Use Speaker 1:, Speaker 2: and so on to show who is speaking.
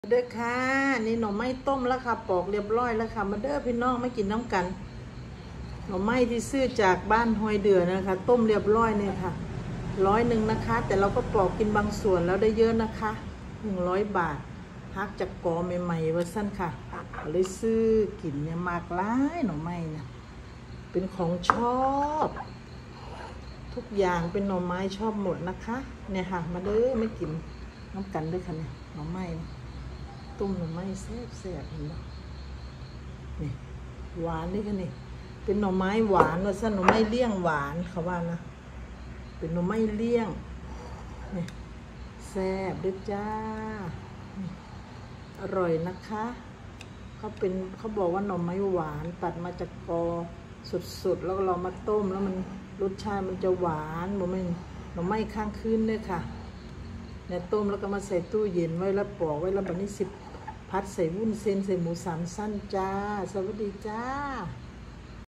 Speaker 1: เด้อค่ะนี่หน่อไม้ต้มแล้วค่ะปอกเรียบร้อยแล้วค่ะมาเด้อพี่น้องไม่กินน้ำกันหน่อไม้ที่ซื้อจากบ้านห้อยเดือนะคะต้มเรียบร้อยเนี่ยค่ะ100นะคะแต่เราก็ปอกกินบางส่วนแล้วได้เยอะนะคะ100 บาทฮักจากกอใหม่ๆว่าสั้นค่ะเลยซื้อกินเนี่ยมากหลายหน่อไม้เนี่ยเป็นของชอบทุกอย่างเป็นหน่อไม้ชอบหมดนะคะเนี่ยค่ะมาเด้อไม่กินน้ำกันด้วยค่ะเนี่ยหน่อไม้ต้มหน่อไม้แซ่บๆเห็นไหมนี่หวานนี่ค่ะนี่เป็นหน่อไม้หวานว่าสั้นหน่อไม้เลี่ยงหวานเขาว่านะเป็นหน่อไม้เลี่ยงนี่แซ่บด้วยจ้าอร่อยนะคะเขาบอกว่าหน่อไม้หวานตัดมาจากกอสดๆแล้วเรามาต้มแล้วมันรสชาติมันจะหวานบ่แม่นหน่อไม้ข้างคืนเลยค่ะเนี่ยต้มแล้วก็มาใส่ตู้เย็นไว้แล้วปอกไว้แล้วแบบนี้10 พัดใส่วุ้นเส้นใส่หมู3 สั้นจ้าสวัสดีจ้า